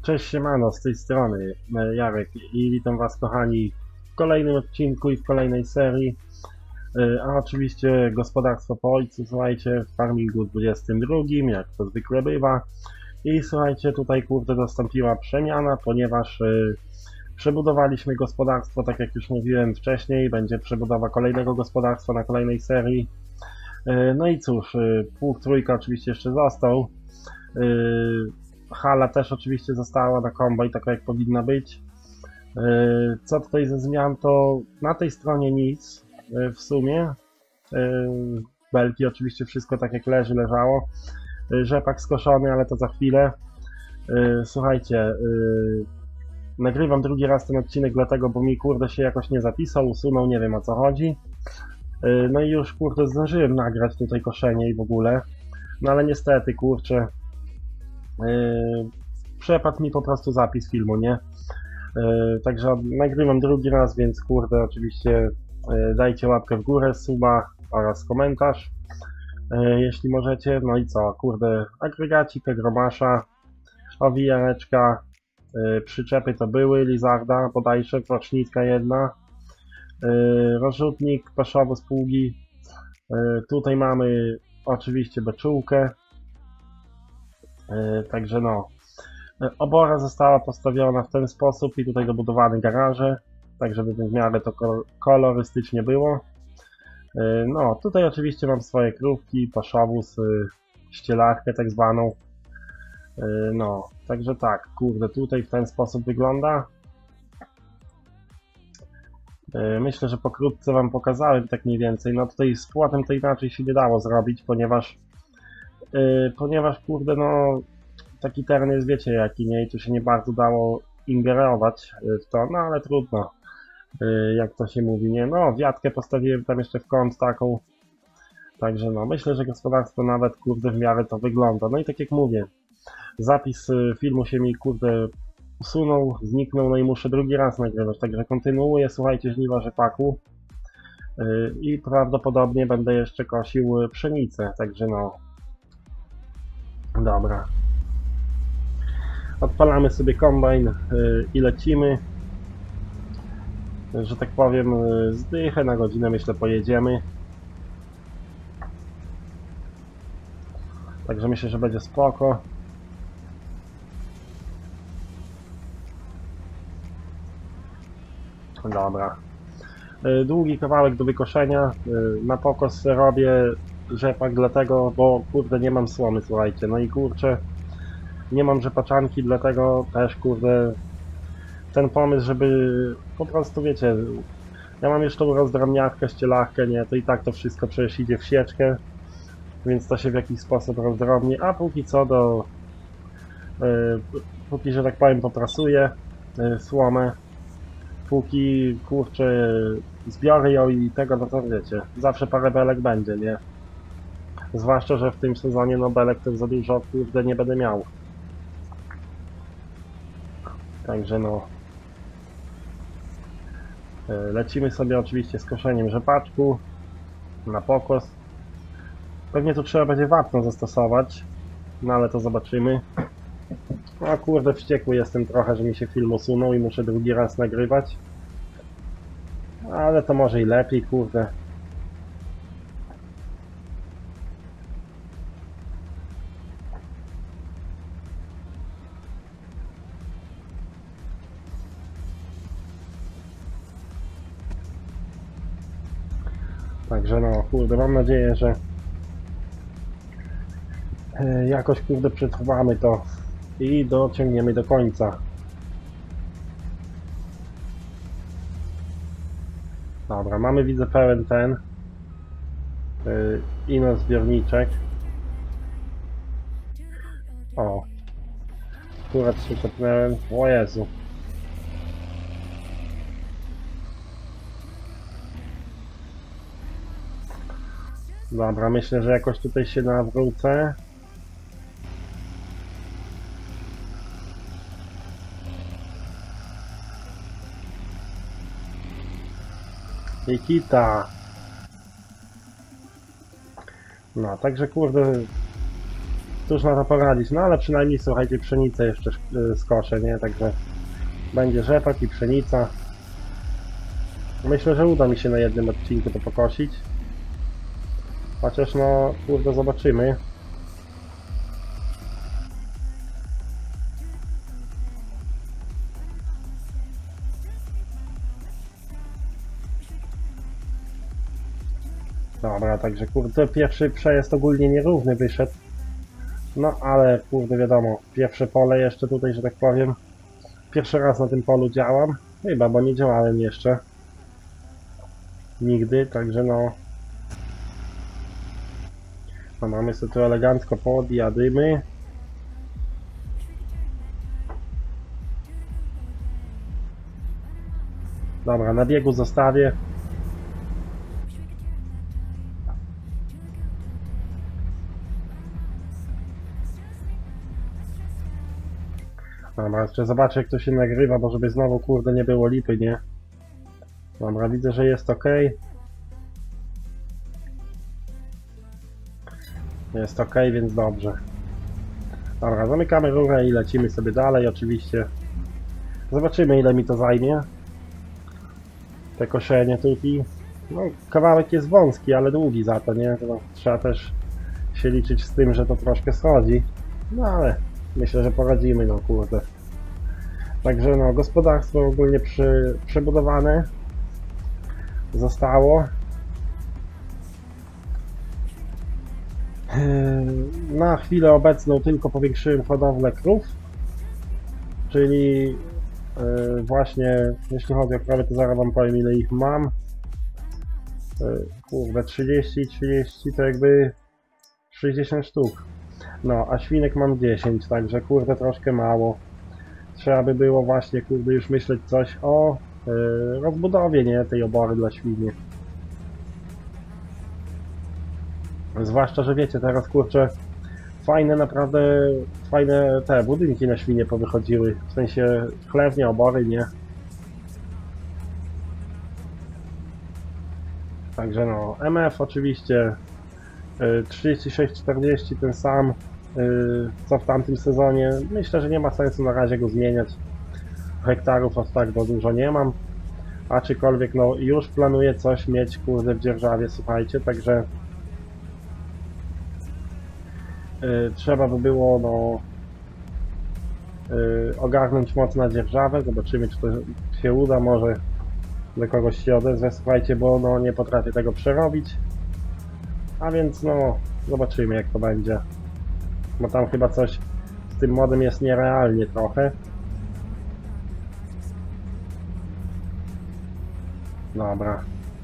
Cześć, siemano, z tej strony Jarek i witam was, kochani, w kolejnym odcinku i w kolejnej serii. A oczywiście gospodarstwo po ojcu, słuchajcie, w farmingu 22, jak to zwykle bywa. I słuchajcie, tutaj kurde nastąpiła przemiana, ponieważ przebudowaliśmy gospodarstwo, tak jak już mówiłem wcześniej, będzie przebudowa kolejnego gospodarstwa na kolejnej serii. No i cóż, pług trójka oczywiście jeszcze został. Hala też oczywiście została na kombaj, taka jak powinna być. Co tutaj ze zmian, to na tej stronie nic w sumie. Belki oczywiście wszystko tak jak leżało. Rzepak skoszony, ale to za chwilę. Słuchajcie, nagrywam drugi raz ten odcinek dlatego, bo mi kurde się jakoś nie zapisał, usunął, nie wiem o co chodzi. No i już kurde zdążyłem nagrać tutaj koszenie i w ogóle. No ale niestety kurczę, przepadł mi po prostu zapis filmu, nie? Także nagrywam drugi raz, więc kurde oczywiście dajcie łapkę w górę, suba oraz komentarz, jeśli możecie. No i co, kurde, agregacik, gromasza, owijareczka, przyczepy to były, lizarda bodajże, rocznitka jedna, rozrzutnik, paszowo z pługi, tutaj mamy oczywiście beczułkę. Także no, obora została postawiona w ten sposób i tutaj dobudowane garaże, tak żeby w miarę to kolorystycznie było. No, tutaj oczywiście mam swoje krówki, paszowóz, ścielarkę tak zwaną. No, także tak, kurde, tutaj w ten sposób wygląda. Myślę, że pokrótce wam pokazałem tak mniej więcej. No tutaj z płotem to inaczej się nie dało zrobić, ponieważ kurde, no taki teren jest, wiecie jaki, nie? I tu się nie bardzo dało ingerować w to, no ale trudno, jak to się mówi, nie? No, wiatkę postawiłem tam jeszcze w kąt taką, także no, myślę, że gospodarstwo nawet, kurde, w miarę to wygląda. No i tak jak mówię, zapis filmu się mi, kurde, usunął, zniknął, no i muszę drugi raz nagrywać, także kontynuuję, słuchajcie, żniwa rzepaku i prawdopodobnie będę jeszcze kosił pszenicę, także no, dobra. Odpalamy sobie kombajn i lecimy, że tak powiem, z dychę na godzinę myślę pojedziemy. Także myślę, że będzie spoko. Dobra. Długi kawałek do wykoszenia. Na pokos robię rzepak dlatego, bo kurde nie mam słomy, słuchajcie. No i kurczę, nie mam rzepaczanki, dlatego też kurde ten pomysł, żeby po prostu, wiecie, ja mam już tą rozdrobniarkę, ścielarkę, nie, to i tak to wszystko przecież idzie w sieczkę, więc to się w jakiś sposób rozdrobni, a póki co póki, że tak powiem, poprasuję słomę, póki kurczę zbiorę ją i tego, no to wiecie, zawsze parę belek będzie, nie? Zwłaszcza, że w tym sezonie no belek to za dużo kurde nie będę miał. Także no, lecimy sobie oczywiście z koszeniem rzepaczku na pokos. Pewnie tu trzeba będzie wapno zastosować, no ale to zobaczymy. A kurde, wściekły jestem trochę, że mi się film usunął i muszę drugi raz nagrywać. Ale to może i lepiej, kurde. Także no, kurde, mam nadzieję, że jakoś, kurde, przetrwamy to i dociągniemy do końca. Dobra, mamy, widzę, pełen ten ino zbiorniczek. O, akurat się tepnąłem, o Jezu. Dobra, myślę, że jakoś tutaj się nawrócę. Nikita. No, także kurde, cóż na to poradzić, no ale przynajmniej słuchajcie, pszenicę jeszcze skoszę, nie? Także będzie rzepak i pszenica. Myślę, że uda mi się na jednym odcinku to pokosić. Chociaż no, kurde, zobaczymy. Dobra, także kurde, pierwszy przejazd ogólnie nierówny wyszedł. No ale kurde, wiadomo, pierwsze pole jeszcze tutaj, że tak powiem. Pierwszy raz na tym polu działam. Chyba, bo nie działałem jeszcze. Nigdy, także no... No mamy sobie tu elegancko podjadymy. Dobra, na biegu zostawię. Dobra, jeszcze zobaczę jak to się nagrywa, bo żeby znowu kurde nie było lipy, nie? Dobra, widzę, że jest ok. Jest ok, więc dobrze. Dobra, zamykamy rurę i lecimy sobie dalej oczywiście. Zobaczymy ile mi to zajmie. Te koszenie tutaj. No, kawałek jest wąski, ale długi za to, nie? To trzeba też się liczyć z tym, że to troszkę schodzi. No ale myślę, że poradzimy, no kurde. Także no, gospodarstwo ogólnie przebudowane zostało. Na chwilę obecną tylko powiększyłem hodowlę krów, czyli właśnie jeśli chodzi o krowy, to zaraz wam powiem ile ich mam. Kurde, 30 to jakby 60 sztuk. No, a świnek mam 10, także kurde troszkę mało. Trzeba by było właśnie kurde już myśleć coś o rozbudowie, nie, tej obory dla świni. Zwłaszcza, że wiecie, teraz kurczę, fajne naprawdę, fajne te budynki na świnie powychodziły, w sensie chlewnie, obory, nie? Także no, MF oczywiście 36-40 ten sam, co w tamtym sezonie. Myślę, że nie ma sensu na razie go zmieniać. Hektarów aż tak dużo nie mam. Aczkolwiek no już planuję coś mieć kurde w dzierżawie, słuchajcie, także trzeba by było no ogarnąć moc na dzierżawę, zobaczymy czy to się uda, może do kogoś się odezwę, słuchajcie, bo no nie potrafię tego przerobić, a więc no zobaczymy jak to będzie, bo tam chyba coś z tym modem jest nierealnie trochę. Dobra,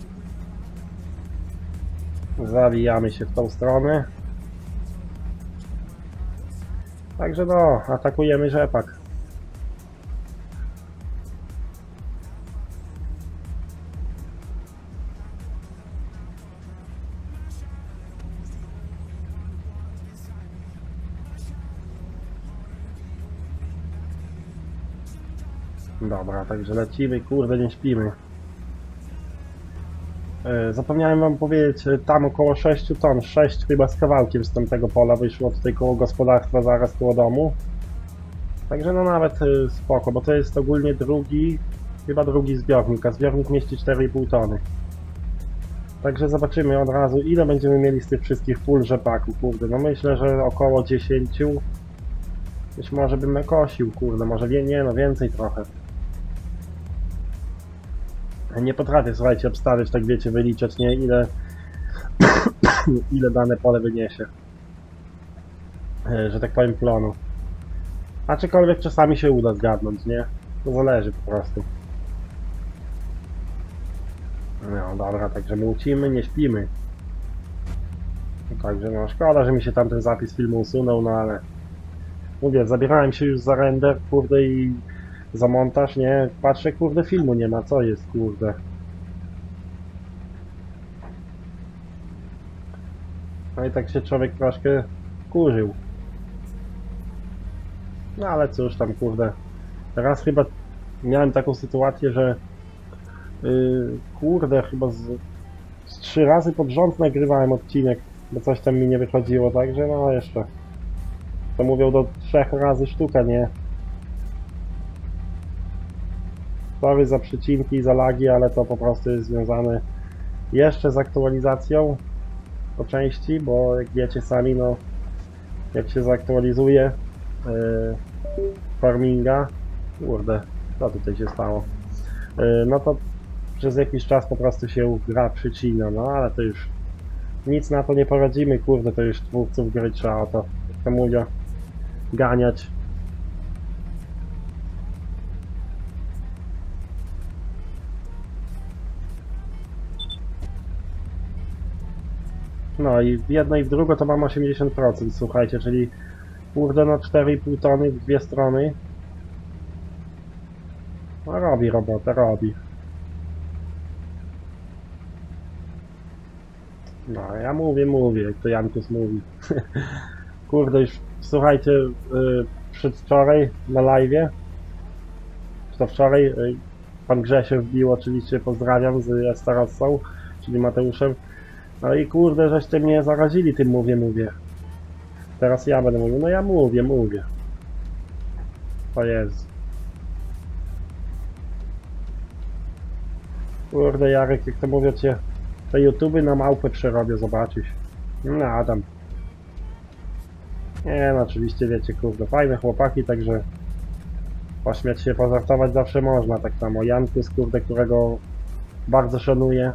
zawijamy się w tą stronę. Także no, atakujemy rzepak. Dobra, także lecimy, kurde nie śpimy. Zapomniałem wam powiedzieć, tam około 6 ton, 6 chyba z kawałkiem z tamtego pola wyszło tutaj koło gospodarstwa, zaraz koło domu. Także no nawet spoko, bo to jest ogólnie chyba drugi zbiornik, a zbiornik mieści 4,5 tony. Także zobaczymy od razu ile będziemy mieli z tych wszystkich pól rzepaku, kurde, no myślę, że około 10. Być może bym nakosił, kurde, może nie, no więcej trochę. Nie potrafię, słuchajcie, obstawiać, tak wiecie, wyliczać, nie, ile dane pole wyniesie, że tak powiem, plonu. Aczkolwiek czasami się uda zgadnąć, nie? To zależy po prostu. No dobra, także mucimy, nie śpimy. Także no szkoda, że mi się tamten zapis filmu usunął, no ale mówię, zabierałem się już za render, kurde, i za montaż, nie? Patrzę, kurde, filmu nie ma, co jest, kurde. No i tak się człowiek troszkę kurzył. No ale cóż tam, kurde. Teraz chyba miałem taką sytuację, że kurde, chyba z 3 razy pod rząd nagrywałem odcinek, bo coś tam mi nie wychodziło, także no jeszcze to mówią do 3 razy sztuka, nie? Sorry za przecinki i za lagi, ale to po prostu jest związane jeszcze z aktualizacją po części, bo jak wiecie sami, no jak się zaktualizuje farminga, kurde, co tutaj się stało, no to przez jakiś czas po prostu się gra przycina, no ale to już nic na to nie poradzimy, kurde, to już twórców gry trzeba o to, jak to mówię, ganiać. No i w jedno i w drugo to mam 80%, słuchajcie, czyli kurde no 4,5 tony w dwie strony. No robi robotę, robi. No ja mówię, jak to Jankus mówi. Kurde już, słuchajcie, przedwczoraj na live'ie, czy to wczoraj, pan Grzesio wbił, oczywiście pozdrawiam, z Estarossą, czyli Mateuszem. No i kurde, żeście mnie zarazili tym mówię. Teraz ja będę mówił, no ja mówię. To jest. Kurde Jarek, jak to mówią cię, te YouTuby na małpę przerobię, zobaczysz. No Adam. Nie no, oczywiście wiecie, kurde, fajne chłopaki, także pośmiać się, pożartować zawsze można, tak samo Jankus, kurde, którego bardzo szanuję.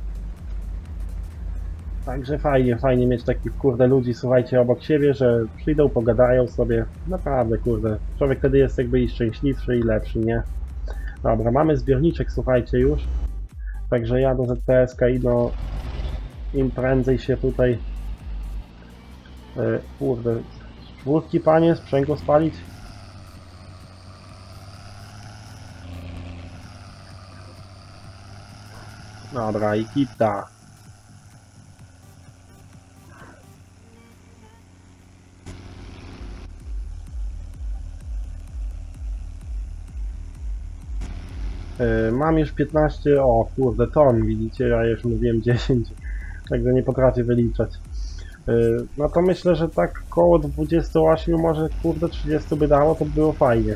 Także fajnie mieć takich, kurde, ludzi, słuchajcie, obok siebie, że przyjdą, pogadają sobie. Naprawdę, kurde, człowiek wtedy jest jakby i szczęśliwszy, i lepszy, nie? Dobra, mamy zbiorniczek, słuchajcie, już. Także ja do ZTS-ka i no im prędzej się tutaj kurde, czwórki panie, sprzęgło spalić. Dobra, i kita. Mam już 15, o kurde, ton, widzicie, ja już mówiłem 10, także nie potrafię wyliczać. No to myślę, że tak koło 28, może kurde 30 by dało, to by było fajnie.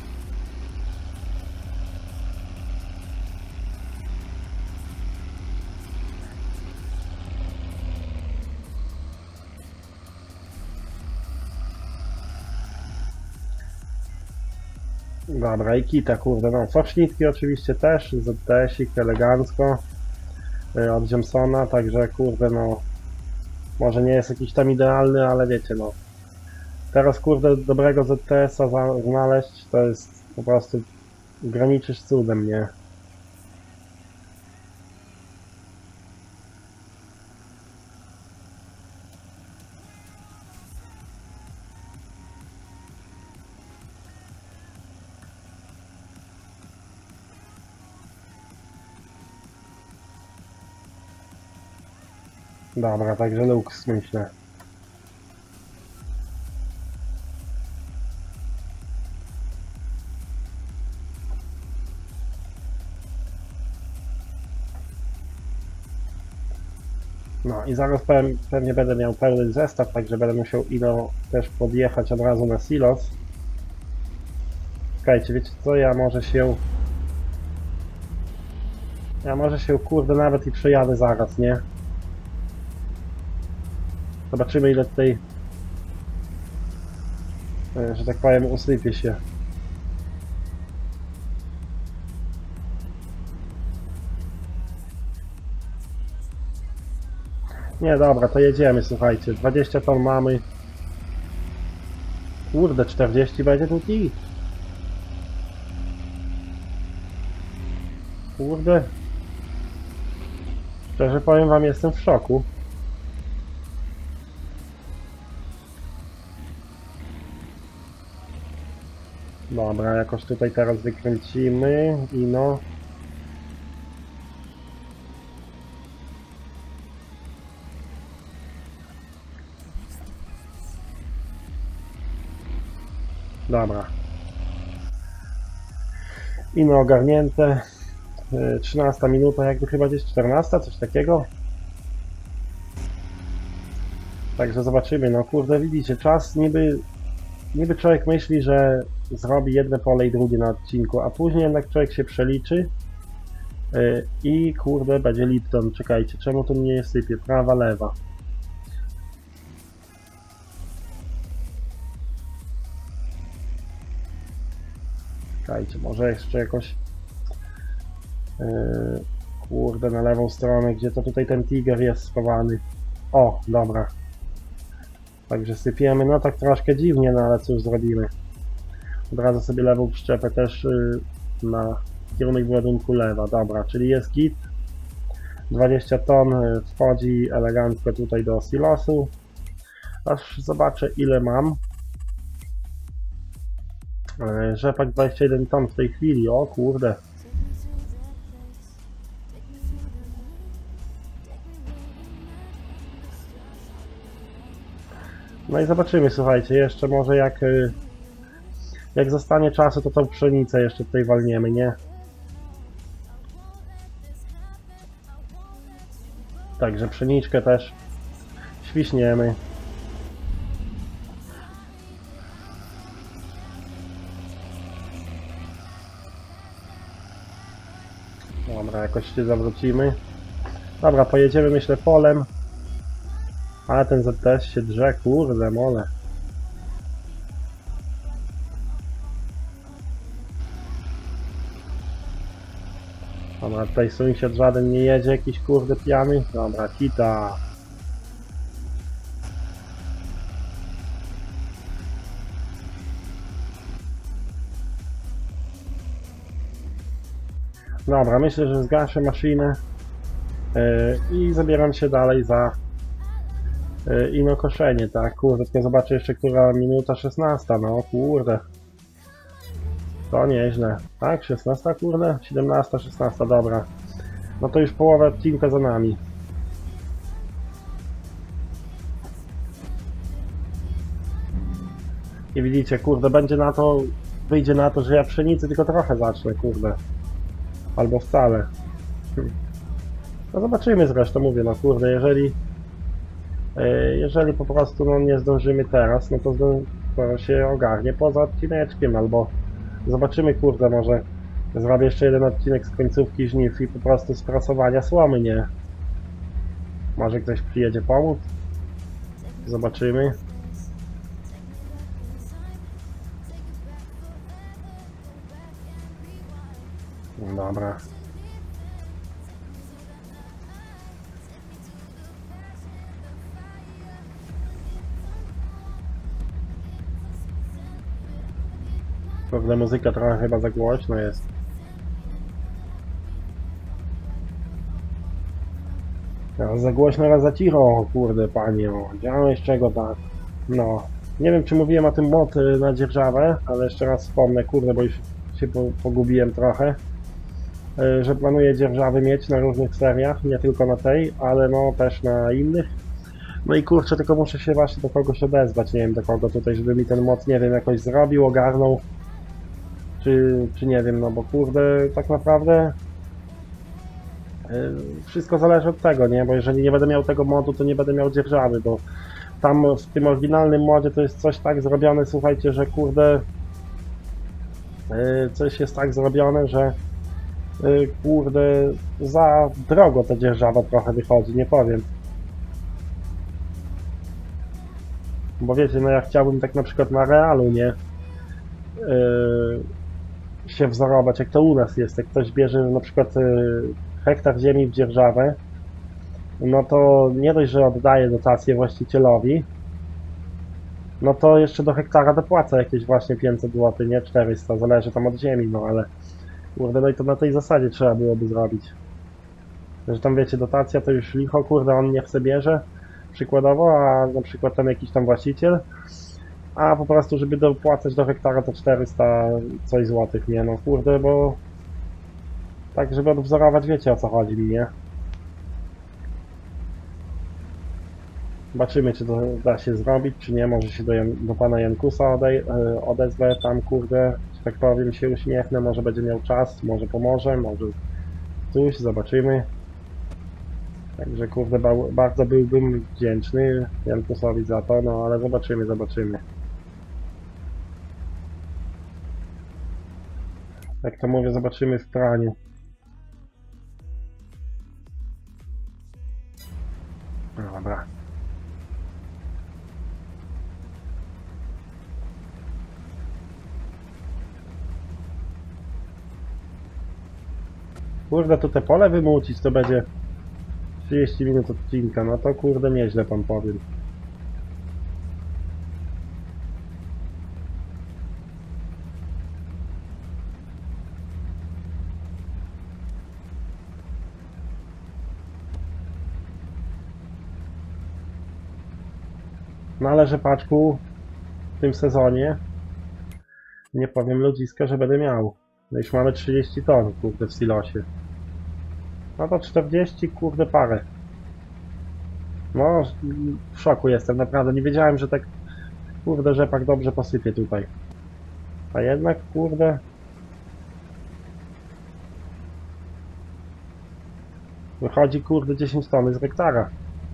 Dobra, i kita, kurde, no, socznitki oczywiście też, ZTS-ik elegancko, od Jamesona, także kurde, no, może nie jest jakiś tam idealny, ale wiecie, no, teraz kurde, dobrego ZTS-a znaleźć, to jest po prostu, graniczysz z cudem, nie? Dobra, także luks, myślę. No i zaraz pewnie będę miał pełny zestaw, także będę musiał też podjechać od razu na silos. Czekajcie, wiecie co, ja może się kurde nawet i przejadę zaraz, nie? Zobaczymy ile tutaj, że tak powiem, usypie się. Nie, dobra, to jedziemy, słuchajcie. 20 ton mamy. Kurde, 40 będzie tutaj. Kurde. Szczerze powiem wam, jestem w szoku. Dobra, jakoś tutaj teraz wykręcimy i no. Dobra. Ino ogarnięte. 13 minuta, jakby chyba gdzieś 14, coś takiego. Także zobaczymy. No kurde, widzicie, czas niby niby człowiek myśli, że zrobi jedno pole i drugie na odcinku, a później jednak człowiek się przeliczy i kurde będzie Lipton. Czekajcie, czemu tu mnie nie sypie? Prawa, lewa. Czekajcie, może jeszcze jakoś kurde na lewą stronę, gdzie to tutaj ten tiger jest schowany. O, dobra. Także sypiemy, no tak troszkę dziwnie, no ale cóż zrobimy. Od razu sobie lewą przyczepę też na kierunek ładunku lewa, dobra, czyli jest git. 20 ton wchodzi elegancko tutaj do silosu. Aż zobaczę ile mam. Rzepak 21 ton w tej chwili, o kurde. No i zobaczymy, słuchajcie, jeszcze może jak zostanie czasu, to tą pszenicę jeszcze tutaj walniemy, nie? Także pszeniczkę też świśniemy. Dobra, jakoś się zawrócimy. Dobra, pojedziemy myślę polem. Ale ten ZTS się drze, kurde mole. Dobra, tutaj sąsiad żaden nie jedzie, jakiś kurde pijany. Dobra, kita. Dobra, myślę, że zgaszę maszynę i zabieram się dalej za ino koszenie, tak? Kurde, tylko zobaczę jeszcze, która minuta 16, no kurde. To nieźle. Tak, 16, kurde? 17, 16, dobra. No to już połowa odcinka za nami. I widzicie, kurde, wyjdzie na to, że ja pszenicy tylko trochę zacznę, kurde. Albo wcale. No zobaczymy zresztą, mówię, no kurde, jeżeli po prostu no, nie zdążymy teraz, no to się ogarnie poza odcineczkiem, albo zobaczymy, kurde, może zrobię jeszcze jeden odcinek z końcówki żniw i po prostu z prasowania słomy, nie? Może ktoś przyjedzie pomóc? Zobaczymy. Dobra. Pewna muzyka trochę chyba za głośno jest. Raz za głośno, raz za cicho, kurde panie, o, działałeś czego tak. No, nie wiem czy mówiłem o tym mod na dzierżawę, ale jeszcze raz wspomnę, kurde, bo już się pogubiłem trochę. Że planuję dzierżawy mieć na różnych seriach, nie tylko na tej, ale no też na innych. No i kurczę, tylko muszę się właśnie do kogoś odezwać, nie wiem do kogo tutaj, żeby mi ten mod, nie wiem, jakoś zrobił, ogarnął. Czy nie wiem, no bo kurde, tak naprawdę wszystko zależy od tego, nie? Bo jeżeli nie będę miał tego modu, to nie będę miał dzierżawy, bo tam w tym oryginalnym modzie to jest coś tak zrobione, słuchajcie, że kurde coś jest tak zrobione, że kurde za drogo ta dzierżawa trochę wychodzi, nie powiem. Bo wiecie, no ja chciałbym tak na przykład na realu, nie? Się wzorować, jak to u nas jest, jak ktoś bierze na przykład hektar ziemi w dzierżawę, no to nie dość, że oddaje dotację właścicielowi, no to jeszcze do hektara dopłaca jakieś właśnie 500 zł, nie 400, zależy tam od ziemi, no ale kurde, no i to na tej zasadzie trzeba byłoby zrobić. Że tam wiecie, dotacja to już licho, kurde, on nie chce bierze, przykładowo, a na przykład tam jakiś tam właściciel, a po prostu, żeby dopłacać do hektara to 400 coś złotych, nie no kurde, bo tak, żeby odwzorować, wiecie o co chodzi mi, nie? Zobaczymy, czy to da się zrobić, czy nie, może się do pana Jankusa odezwę, tam kurde, że tak powiem, się uśmiechnę, może będzie miał czas, może pomoże, może coś, zobaczymy. Także kurde, bardzo byłbym wdzięczny Jankusowi za to, no ale zobaczymy. Jak to mówię, zobaczymy w praniu. Dobra. Kurde, to te pole wymucić to będzie 30 minut odcinka, no to kurde nieźle pan powiem. No ale rzepaczku w tym sezonie nie powiem ludziska, że będę miał. No już mamy 30 ton, kurde, w silosie. No to 40, kurde, parę. No, w szoku jestem, naprawdę. Nie wiedziałem, że tak, kurde, rzepak dobrze posypie tutaj. A jednak, kurde... Wychodzi, kurde, 10 ton z hektara.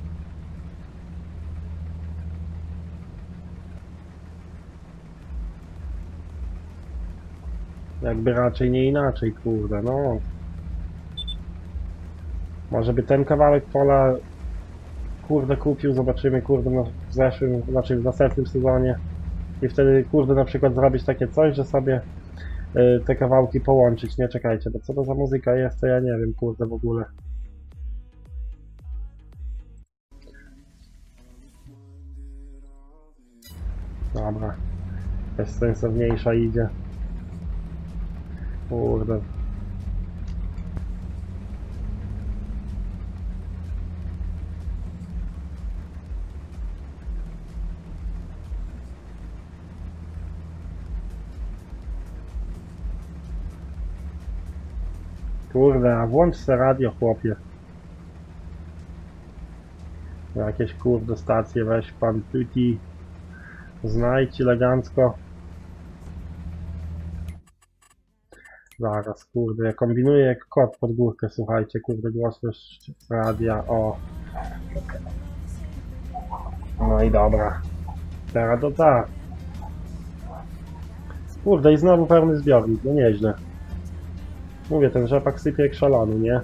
Jakby raczej nie inaczej, kurde, no. Może by ten kawałek pola, kurde, kupił, zobaczymy, kurde, no, w zeszłym, znaczy w następnym sezonie. I wtedy, kurde, na przykład zrobić takie coś, że sobie te kawałki połączyć. Nie, czekajcie, bo co to za muzyka jest, to ja nie wiem, kurde, w ogóle. Dobra. Jakaś sensowniejsza idzie. Kurde. Kurde, a włącz se radio, chłopie. Jakieś kurde stacje weź pan Tuti. Znajdź elegancko. Zaraz, kurde, ja kombinuję jak kot pod górkę, słuchajcie, kurde, głośność radia, o. No i dobra. Teraz to tak. Kurde, i znowu pełny zbiornik, no nieźle. Mówię, ten rzepak sypie jak szalony, nie?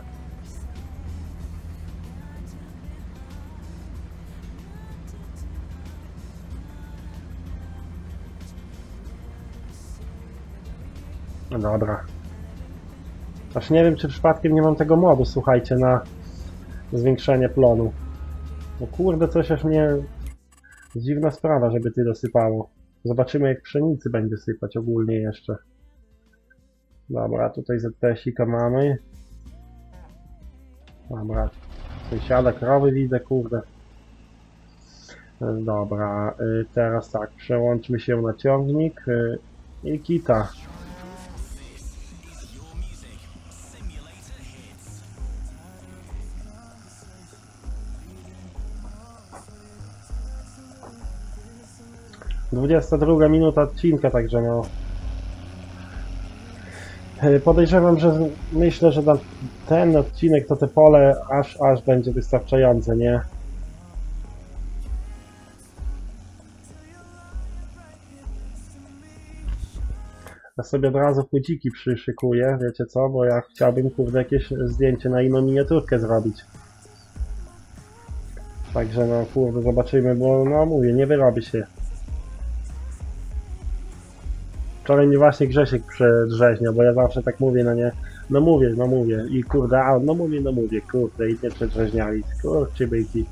No dobra. Aż nie wiem, czy przypadkiem nie mam tego modu, słuchajcie, na zwiększenie plonu. No kurde, coś aż mnie... Dziwna sprawa, żeby tyle sypało. Zobaczymy, jak pszenicy będzie sypać ogólnie jeszcze. Dobra, tutaj ZTS-ika mamy. Dobra, sąsiada, krowy widzę, kurde. Dobra, teraz tak, przełączmy się na ciągnik i kita. Dwudziesta druga minuta odcinka, także no... Podejrzewam, że myślę, że na ten odcinek to te pole aż będzie wystarczające, nie? Ja sobie od razu chłodziki przyszykuję, wiecie co? Bo ja chciałbym, kurde, jakieś zdjęcie na inną miniaturkę zrobić. Także no, kurde, zobaczymy, bo no mówię, nie wyrobi się. Wczoraj mnie właśnie Grzesiek przedrzeźniał, bo ja zawsze tak mówię, no nie, no mówię i kurde, a no mówię, kurde, i nie przedrzeźniali, kurczę byki.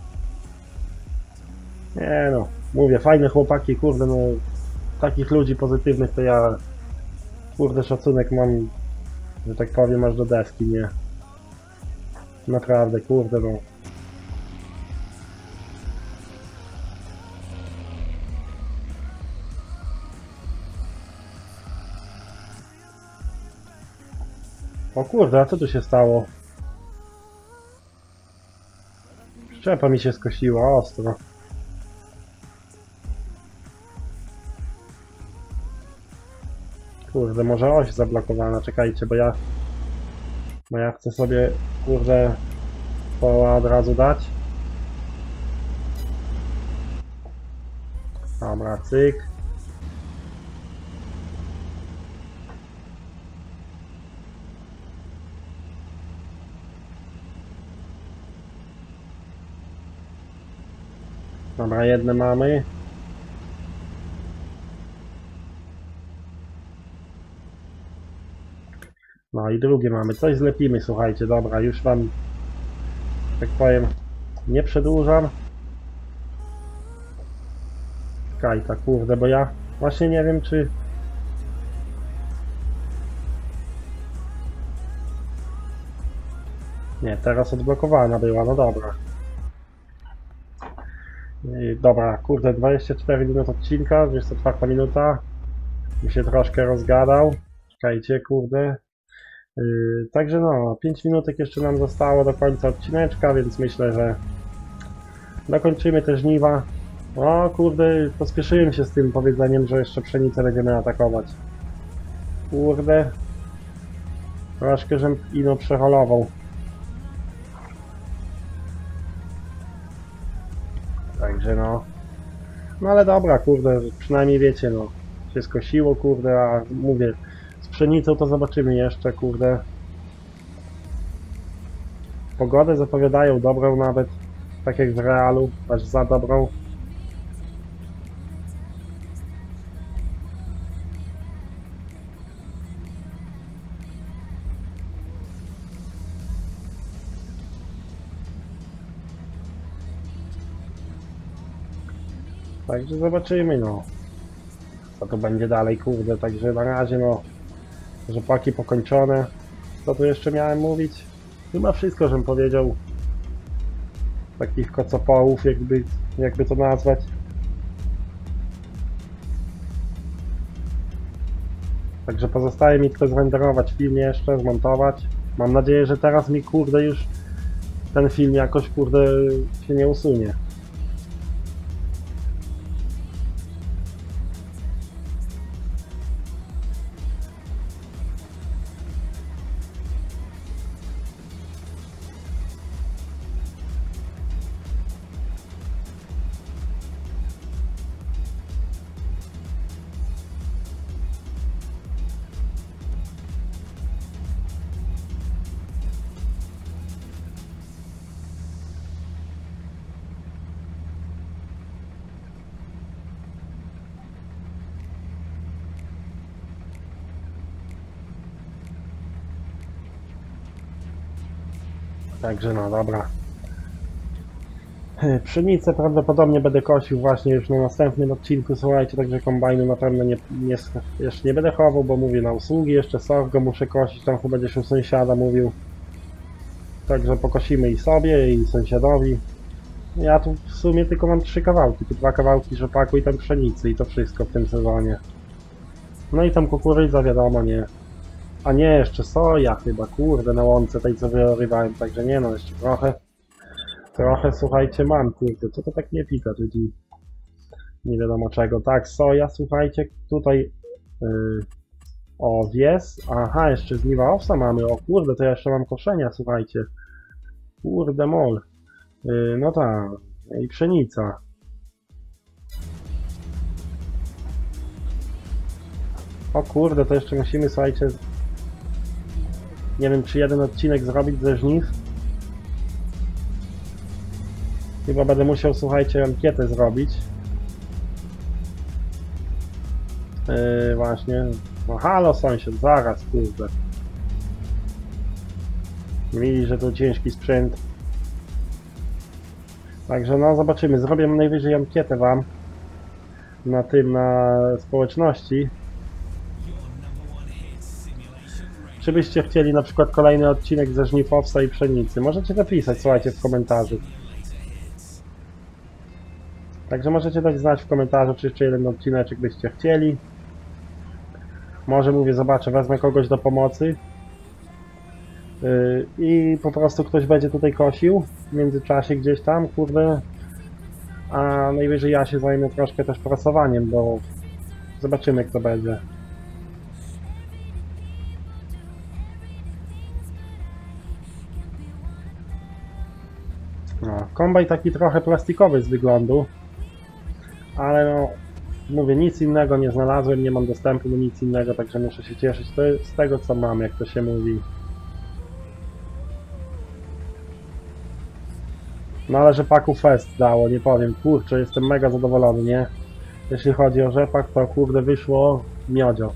Nie no, mówię, fajne chłopaki, kurde, no, takich ludzi pozytywnych to ja, kurde, szacunek mam, że tak powiem, aż do deski, nie. Naprawdę, kurde, no. O kurde, a co tu się stało? Szczepa mi się skosiła, ostro. Kurde, może oś zablokowana, czekajcie, bo ja chcę sobie, kurde, poła od razu dać. Dobra, cyk. Dobra, jedne mamy. No i drugie mamy. Coś zlepimy, słuchajcie. Dobra, już wam, tak powiem, nie przedłużam. Czekaj, tak kurde, bo ja właśnie nie wiem, czy... Nie, teraz odblokowana była, no dobra. Dobra, kurde, 24 minut odcinka, 24 minuta. Mi się troszkę rozgadał. Czekajcie, kurde. Także no, 5 minutek jeszcze nam zostało do końca odcineczka, więc myślę, że dokończymy te żniwa. O kurde, pospieszyłem się z tym powiedzeniem, że jeszcze pszenicę będziemy atakować. Kurde. Troszkę, żem ino przeholował. Także no. No ale dobra, kurde, przynajmniej wiecie, no. Się skosiło, kurde, a mówię, z pszenicą to zobaczymy jeszcze, kurde. Pogodę zapowiadają dobrą nawet, tak jak w realu, aż za dobrą. Także zobaczymy, no. Co to będzie dalej, kurde, także na razie, no. Rzepaki pokończone. Co tu jeszcze miałem mówić? Chyba wszystko, żem powiedział. Takich kocopołów, jakby to nazwać. Także pozostaje mi tylko zrenderować film jeszcze, zmontować. Mam nadzieję, że teraz mi, kurde, już ten film jakoś, kurde, się nie usunie. Także no, dobra. Pszenicę prawdopodobnie będę kosił właśnie już na następnym odcinku, słuchajcie, także kombajnu na pewno jeszcze nie będę chował, bo mówię, na usługi jeszcze sorgo muszę kosić, tam chyba gdzieś u sąsiada mówił. Także pokosimy i sobie, i sąsiadowi. Ja tu w sumie tylko mam 3 kawałki, tu 2 kawałki rzepaku i tam pszenicy i to wszystko w tym sezonie. No i tam kukurydza, wiadomo, nie. A nie, jeszcze soja chyba, kurde, na łące tej co wyrywałem, także nie no, jeszcze trochę, słuchajcie, mam, kurde, co to tak nie pika, czyli nie wiadomo czego. Tak, soja, słuchajcie, tutaj owies, aha, jeszcze żniwa owsa mamy, o kurde, to ja jeszcze mam koszenia, słuchajcie. Kurde mol. No tak, i pszenica. O kurde, to jeszcze musimy, słuchajcie, nie wiem, czy jeden odcinek zrobić ze żniw. Chyba będę musiał, słuchajcie, ankietę zrobić. Właśnie. No halo sąsiad, zaraz, kurde. Widzi, że to ciężki sprzęt. Także no, zobaczymy. Zrobię najwyżej ankietę wam. Na tym, na społeczności. Czy byście chcieli na przykład kolejny odcinek ze żniw owsa i pszenicy? Możecie napisać, słuchajcie, w komentarzu. Także możecie dać znać w komentarzu, czy jeszcze jeden odcineczek byście chcieli. Może mówię, zobaczę, wezmę kogoś do pomocy. I po prostu ktoś będzie tutaj kosił w międzyczasie gdzieś tam, kurde. A najwyżej ja się zajmę troszkę też prasowaniem, bo zobaczymy, kto będzie. No, kombaj taki trochę plastikowy z wyglądu, ale no, mówię, nic innego nie znalazłem, nie mam dostępu do nic innego, także muszę się cieszyć z tego, co mam, jak to się mówi. No ale rzepaku fest dało, nie powiem, kurczę, jestem mega zadowolony, nie? Jeśli chodzi o rzepak, to kurde wyszło miodzio.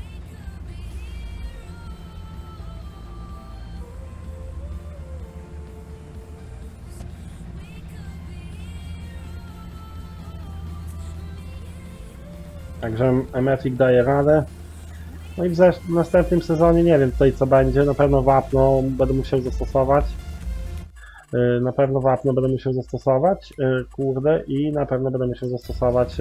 Także MFik daje radę. No i w następnym sezonie nie wiem tutaj co będzie, na pewno wapno będę musiał zastosować. Na pewno wapno będę musiał zastosować, kurde, i na pewno będę musiał zastosować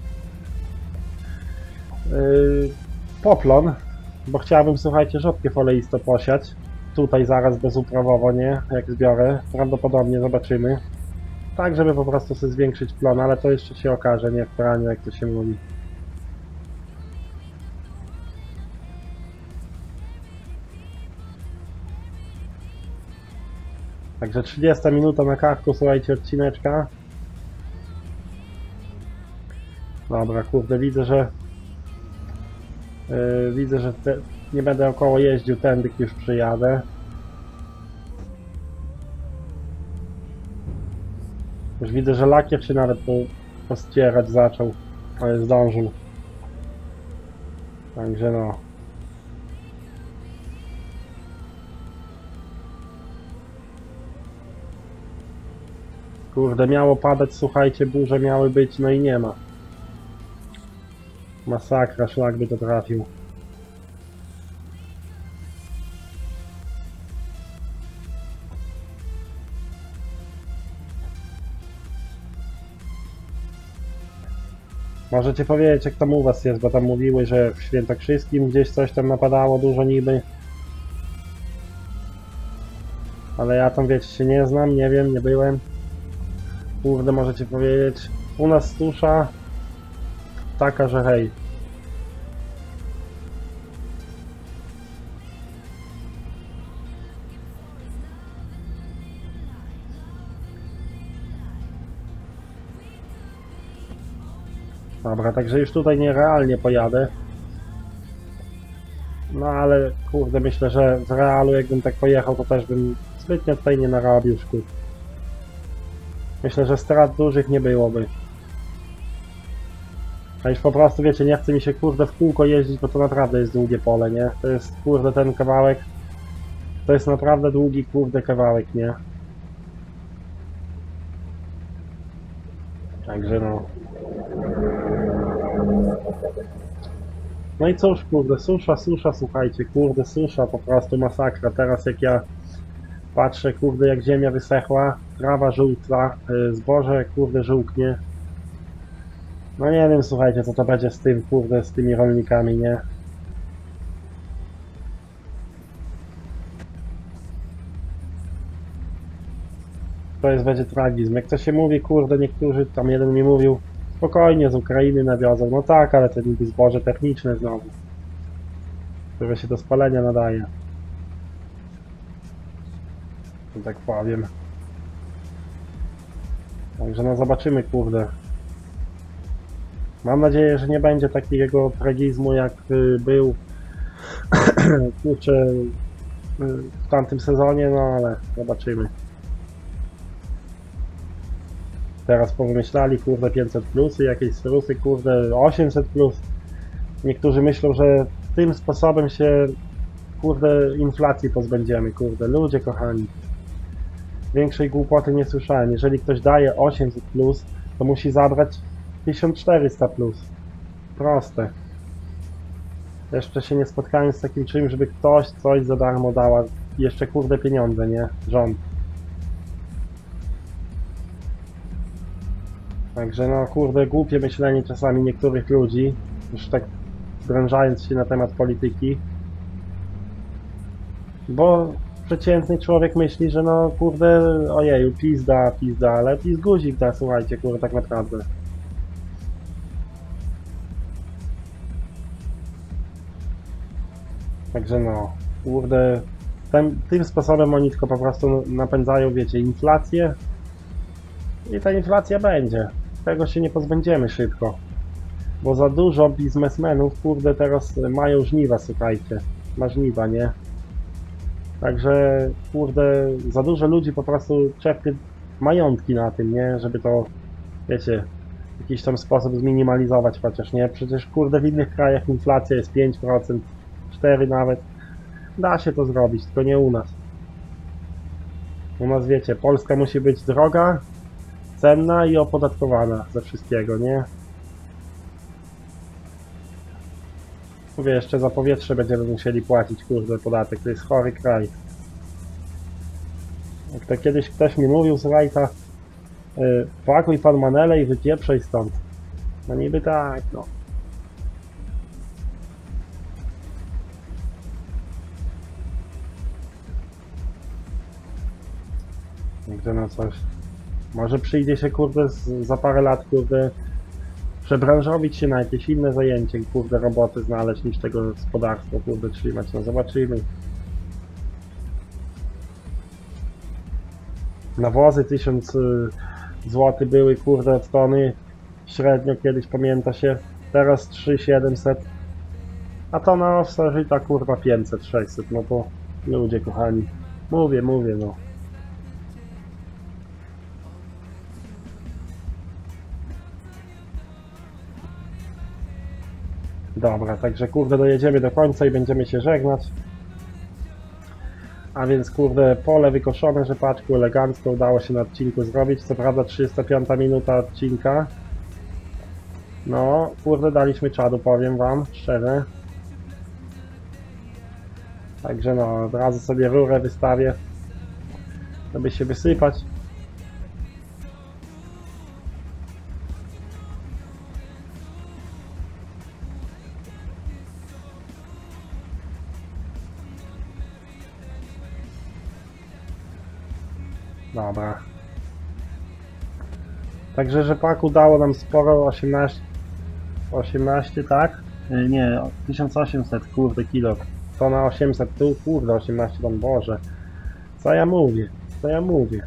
poplon, bo chciałbym, słuchajcie, rzodkiew oleiste posiać. Tutaj zaraz bezuprawowo, nie? Jak zbiorę, prawdopodobnie zobaczymy. Tak, żeby po prostu sobie zwiększyć plon, ale to jeszcze się okaże, nie w praniu, jak to się mówi. Także 30 minuta na karku, słuchajcie, odcineczka. Dobra, kurde, widzę, że nie będę około jeździł, tędy już przyjadę. Już widzę, że lakier się nawet postierać zaczął, ale zdążył. Także no. Kurde, miało padać, słuchajcie, burze miały być, no i nie ma. Masakra, szlak by to trafił. Możecie powiedzieć, jak tam u was jest, bo tam mówiły, że w Świętokrzyskim gdzieś coś tam napadało dużo niby. Ale ja tam, wiecie, się nie znam, nie wiem, nie byłem. Kurde, możecie powiedzieć. U nas susza taka, że hej. Dobra, także już tutaj nierealnie pojadę. No ale kurde, myślę, że w realu jakbym tak pojechał, to też bym zbytnio tutaj nie narobił szkód. Myślę, że strat dużych nie byłoby. A już po prostu, wiecie, nie chce mi się kurde w kółko jeździć, bo to naprawdę jest długie pole, nie? To jest kurde ten kawałek. To jest naprawdę długi kurde kawałek, nie? Także no. No i cóż, kurde, susza, słuchajcie, kurde, susza, po prostu masakra. Teraz jak ja patrzę, kurde, jak ziemia wysechła, trawa żółtła, zboże, kurde, żółknie. No nie wiem, słuchajcie, co to będzie z tym, kurde, z tymi rolnikami, nie? To jest, będzie tragizm. Jak to się mówi, kurde, niektórzy, tam jeden mi mówił, spokojnie, z Ukrainy nawiozą. No tak, ale to niby zboże techniczne znowu, które się do spalenia nadaje. że tak powiem. Także no zobaczymy, kurde. Mam nadzieję, że nie będzie takiego tragizmu jak był kurczę w tamtym sezonie, no ale zobaczymy. Teraz powymyślali, kurde, 500 plus i jakieś strusy, kurde, 800 plus. Niektórzy myślą, że tym sposobem się, kurde, inflacji pozbędziemy, kurde. Ludzie kochani. Większej głupoty nie słyszałem. Jeżeli ktoś daje 800 plus, to musi zabrać 1400 plus. Proste. Jeszcze się nie spotkałem z takim czymś, żeby ktoś coś za darmo dała. Jeszcze, kurde, pieniądze, nie? Rząd. Także no, kurde, głupie myślenie czasami niektórych ludzi, już tak wdrażając się na temat polityki. Bo przeciętny człowiek myśli, że no, kurde, ojeju, pizda, ale PiS guzik da, słuchajcie, kurde, tak naprawdę. Także no, kurde, tym sposobem oni tylko po prostu napędzają, wiecie, inflację. I ta inflacja będzie. Tego się nie pozbędziemy szybko. Bo za dużo biznesmenów, kurde, teraz mają żniwa, słuchajcie. Ma żniwa, nie? Także, kurde, za dużo ludzi po prostu czerpie majątki na tym, nie? Żeby to, wiecie, w jakiś tam sposób zminimalizować chociaż, nie? Przecież kurde w innych krajach inflacja jest 5%, 4% nawet. Da się to zrobić, tylko nie u nas. U nas wiecie, Polska musi być droga, cenna i opodatkowana ze wszystkiego, nie? Mówię, jeszcze za powietrze będziemy musieli płacić, kurde, podatek. To jest chory kraj. Jak to kiedyś ktoś mi mówił, słuchaj, to pakuj pan manele i wypieprzaj stąd. No niby tak, no. Gdzie no coś. Może przyjdzie się, kurde, za parę lat, kurde, przebranżowić się na jakieś inne zajęcie, kurde, roboty znaleźć niż tego gospodarstwa, kurde, trzymać. No zobaczymy. Nawozy 1000 zł były, kurde, od tony. Średnio kiedyś, pamięta się. Teraz 3700. A to na owsa żyta, kurwa, 500, 600. No to ludzie kochani. Mówię, no. Dobra, także kurde dojedziemy do końca i będziemy się żegnać. A więc kurde pole wykoszone, rzepaczku elegancko udało się na odcinku zrobić. Co prawda 35 minuta odcinka. No kurde daliśmy czadu, powiem wam szczerze. Także no od razu sobie rurę wystawię, żeby się wysypać. Dobra. Także rzepaku dało nam sporo, 18 tak? Nie, 1800 kurde kilo. To na 800 tu, kurde 18 ton, Boże. Co ja mówię? Co ja mówię?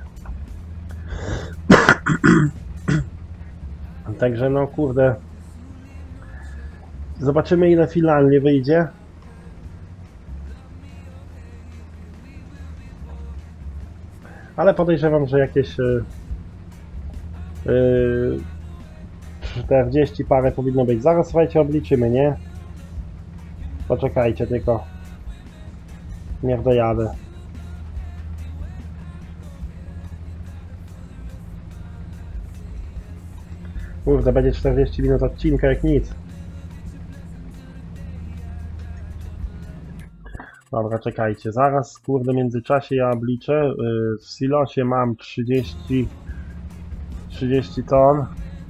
Także no kurde. Zobaczymy ile finalnie wyjdzie. Ale podejrzewam, że jakieś 40 parę powinno być. Zaraz słuchajcie, obliczymy, nie? Poczekajcie tylko. Niech dojadę. Kurde, będzie 40 minut odcinka jak nic. Dobra, czekajcie, zaraz, kurde, w międzyczasie ja obliczę. W silosie mam 30 ton.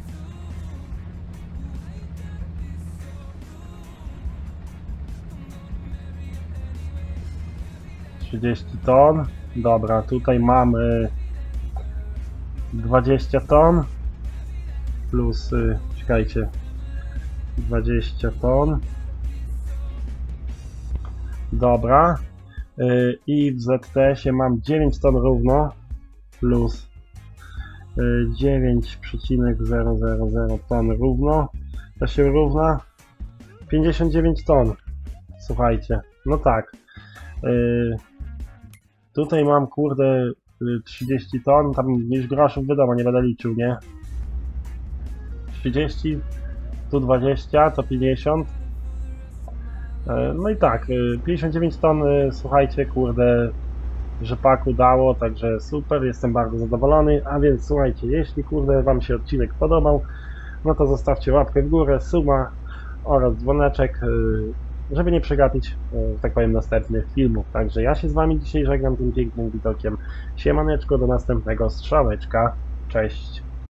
Dobra, tutaj mam 20 ton. Plus, czekajcie, 20 ton. Dobra. I w ZTS-ie mam 9 ton równo. Plus 9,000 ton równo. To się równa 59 ton. Słuchajcie. No tak. Tutaj mam kurde 30 ton. Tam już groszów wiadomo, nie będę liczył, nie? 30. Tu 20, to 50. No i tak, 59 ton, słuchajcie, kurde, rzepaku dało, także super, jestem bardzo zadowolony, a więc słuchajcie, jeśli kurde wam się odcinek podobał, no to zostawcie łapkę w górę, suba oraz dzwoneczek, żeby nie przegapić, tak powiem, następnych filmów. Także ja się z wami dzisiaj żegnam tym pięknym widokiem. Siemaneczko, do następnego strzałeczka, cześć!